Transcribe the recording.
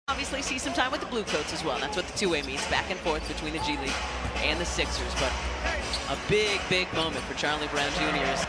obviously see some time with the Blue Coats as well. That's what the two-way means, back and forth between the G League and the Sixers. But a big, big moment for Charlie Brown Jr.